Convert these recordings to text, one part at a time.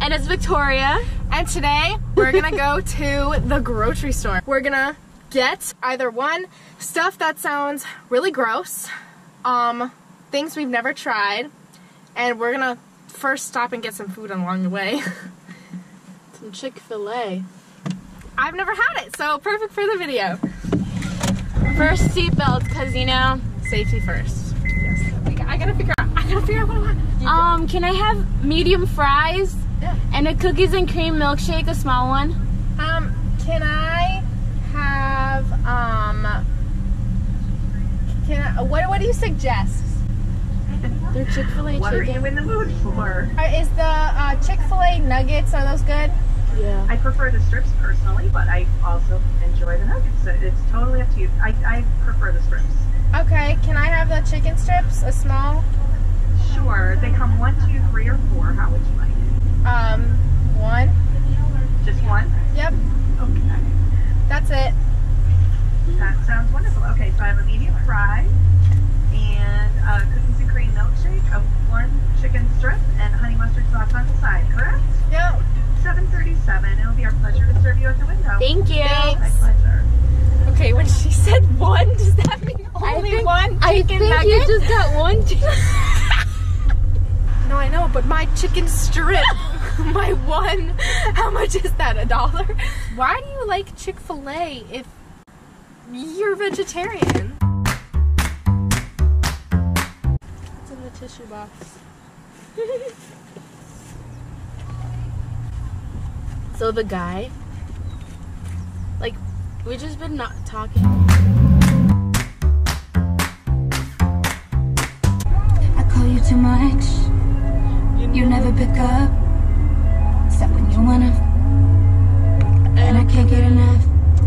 And it's Victoria. And today we're gonna go to the grocery store. We're gonna get either one, stuff that sounds really gross, things we've never tried, and we're gonna first stop and get some food along the way. Some Chick-fil-A. I've never had it, so perfect for the video. First seatbelt, because you know, safety first. Yes. I gotta figure out what I want. Can I have medium fries? Yeah. And a cookies and cream milkshake, a small one? Can I have, what do you suggest? They're Chick-fil-A What chicken. are you in the mood for? Is the Chick-fil-A nuggets, are those good? Yeah. I prefer the strips personally, but I also enjoy the nuggets. So it's totally up to you. I prefer the strips. Okay, can I have the chicken strips, a small? Sure. They come 1, 2, 3, or 4. How would you like it? One. Just one? Yep, Okay. that's it. That sounds wonderful. Okay, so I have a medium fry and a cookies and cream milkshake, a 1 chicken strip, and honey mustard sauce on the side, correct? Yep. 7:37. It'll be our pleasure to serve you at the window. Thank you. My pleasure. Okay, when she said one, does that mean only one chicken I think nugget? you just got one chicken. No, I know, but my chicken strip, my one, how much is that, $1? Why do you like Chick-fil-A if you're vegetarian? It's in the tissue box. So the guy, like, we just been not talking. I call you too much. You never pick up. Except when you wanna. And I can't get enough.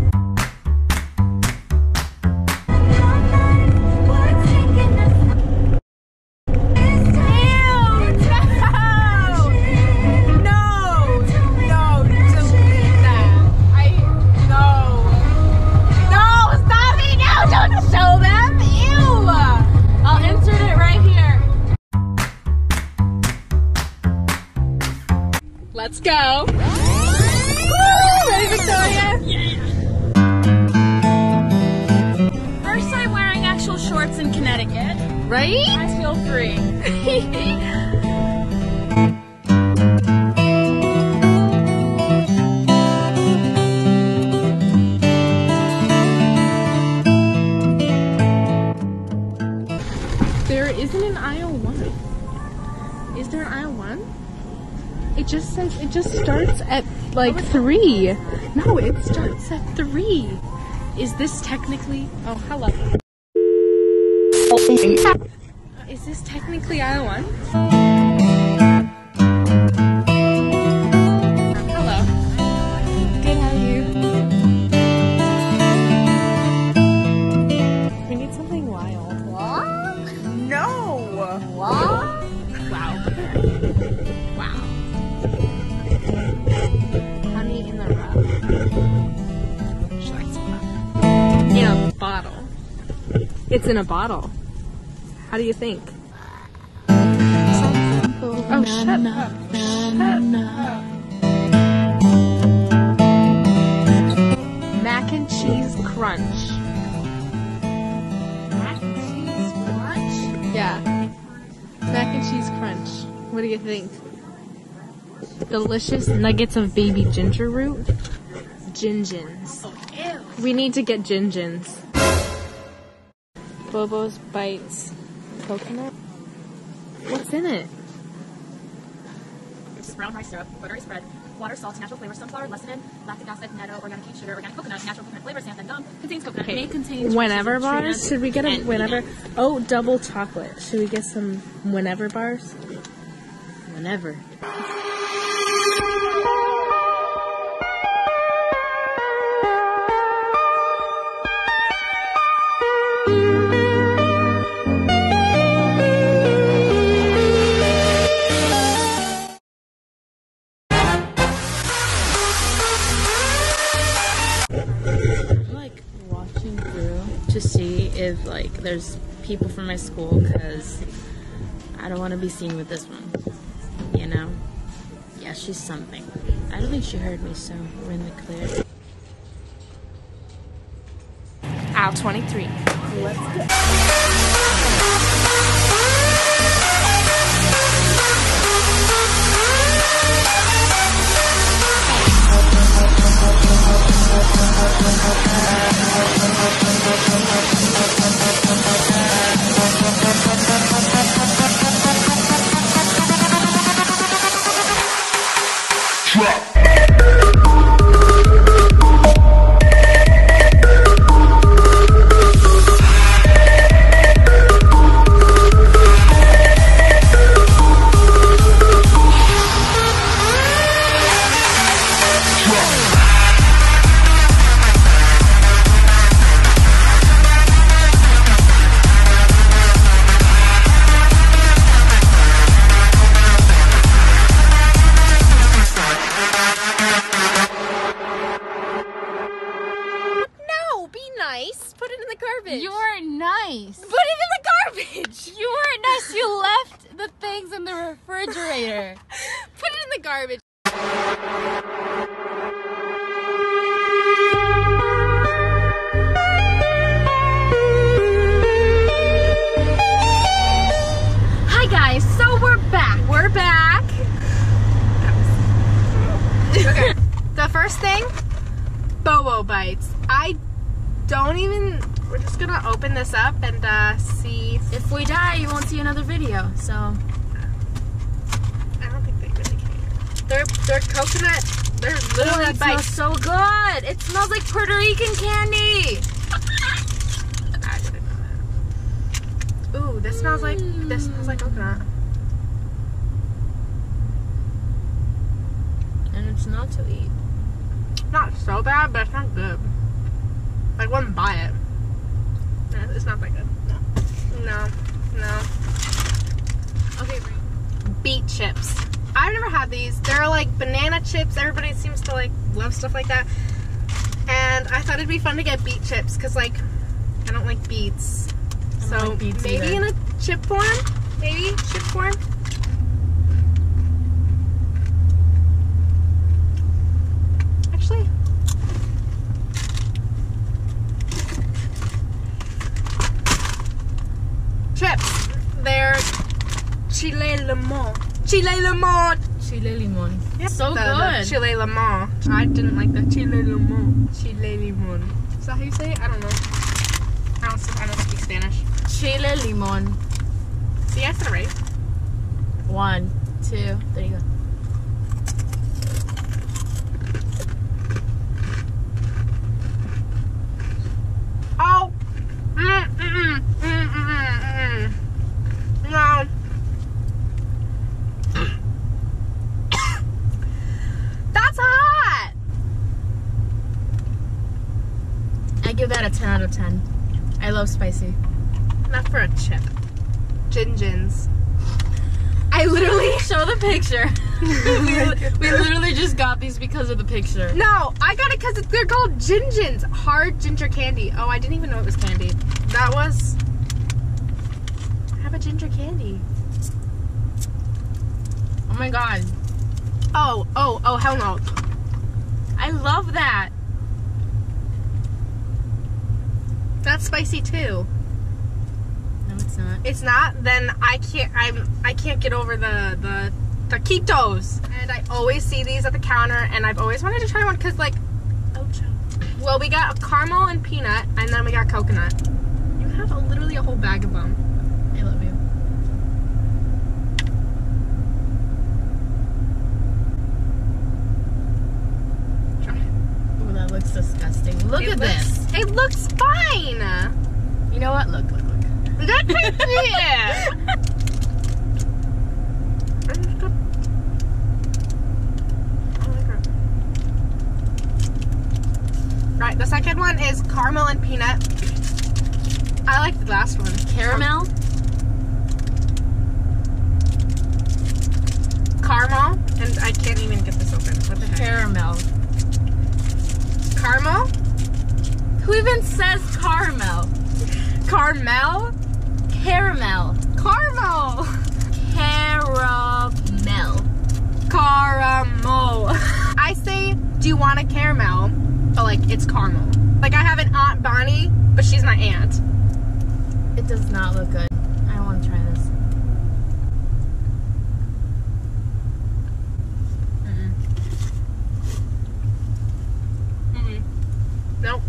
Let's go. Woo! Ready, Victoria? Yeah. First time wearing actual shorts in Connecticut. Right? I feel free. There isn't an aisle 1. Is there an aisle 1? It just says, it just starts at like 3. No, it starts at 3. Is this technically, oh, hello. Is this technically aisle 1? Hello. Good, how are you? We need something wild. What? No! What? Wow. Wow. Honey in the rough. She likes that. In a bottle. It's in a bottle. How do you think? Oh, shut up. Shut up. Mac and cheese crunch. Mac and cheese crunch? Yeah. Mac and cheese crunch. What do you think? Delicious nuggets of baby ginger root. Gingins. Oh, ew. We need to get gingins. Bobo's Bites. Coconut? What's in it? It's brown rice syrup, buttery spread, water, salt, natural flavor, sunflower, lecithin, lactic acid, netto, organic cane sugar, organic coconut, natural coconut flavor, xanthan gum, contains coconut. Okay. May contain Whenever traces of tree bars? nuts Should we get a and whenever? peanut. Oh, double chocolate. Should we get some whenever bars? Whenever. Like watching through to see if like there's people from my school because I don't want to be seen with this one, you know? Yeah. Yeah, she's something. I don't think she heard me, so we're in the clear. Aisle 23. Let's go. Put it in the garbage. You weren't nice. Put it in the garbage. You weren't nice. You left the things in the refrigerator. Put it in the garbage. Hi guys, so we're back. We're back. Okay. The first thing, Bobo Bites. We're just gonna open this up and see. If we die, you won't see another video, so. I don't think they really can. They're coconut. They're literally it bites. smells so good. It smells like Puerto Rican candy. I didn't know that. Ooh, this smells like coconut. And it's not to eat. Not so bad, but it's not good. I wouldn't buy it. No, it's not that good. No. Okay, beet chips. I've never had these. They're like banana chips. Everybody seems to like love stuff like that. And I thought it'd be fun to get beet chips because like I don't like beets. I don't like beets maybe either. in a chip form. Maybe chip form. Actually. Chips. They're chile limon. Chile limon. Chile limon. Yep. So The good. chile limon. I didn't like the chile limon. Chile limon. Is that how you say it? I don't know. I don't speak Spanish. Chile limon. See, I said it right. 1, 2, there you go. Oh. No. That's hot. I give that a 10 out of 10. I love spicy. Not for a chip. Gin-gins. I literally... Show the picture. we literally just got these because of the picture. No, I got it because they're called gin-gins. Hard ginger candy. Oh, I didn't even know it was candy. That was... I have a ginger candy. Oh my god. Oh, hell no. I love that. That's spicy too. No, it's not. It's not, then I can't get over the taquitos. And I always see these at the counter and I've always wanted to try one because like, well, we got a caramel and peanut and then we got coconut. You have literally a whole bag of them. I love you. Try it. Ooh, that looks disgusting. Look at this. It looks fine. You know what? Look. Look at it. Right, the second one is caramel and peanut. I like the last one. Caramel? Caramel, and I can't even get this open. What the heck? Caramel. Caramel? Who even says caramel? Caramel? Caramel. Caramel. Caramel. caramel. I say, do you want a caramel? But like, it's caramel. Like, I have an Aunt Bonnie, but she's my aunt. It does not look good. I don't want to try this. Nope.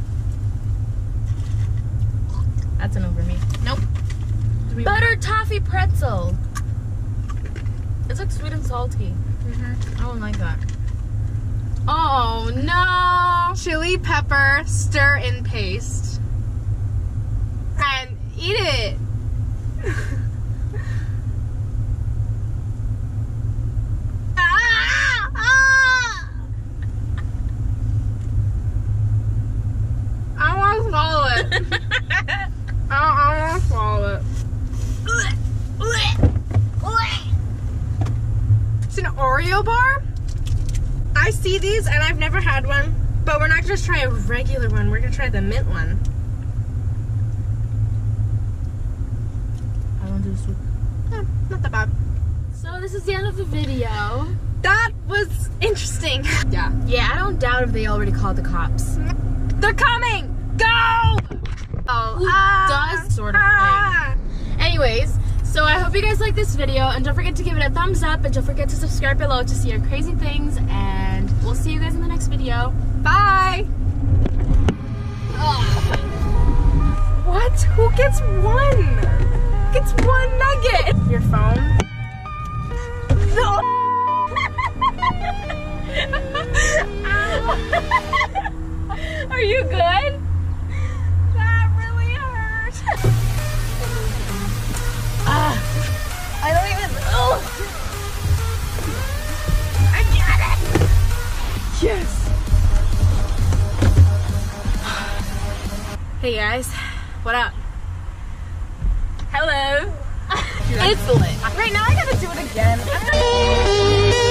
That's a no for me. Nope. Butter toffee pretzel. It's like sweet and salty. I don't like that. Oh no! Chili pepper stir in paste. And eat it. I want to swallow it. I want to swallow it. It's an Oreo bar. I see these and I've never had one, but we're not just try a regular one. We're gonna try the mint one. I want to do soup. Yeah, not that bad. So this is the end of the video. That was interesting. Yeah. Yeah, I don't doubt if they already called the cops. They're coming! Go! Who does sort of thing. Anyways, so I hope you guys like this video, and don't forget to give it a thumbs up, and don't forget to subscribe below to see our crazy things, and we'll see you guys in the next video. Bye! What? Who gets one? Gets one nugget? Your phone? No! Are you good? That really hurt. I don't even. Oh. I got it! Yes! Hey guys, what up? Hello. It's lit. Right now I gotta do it again.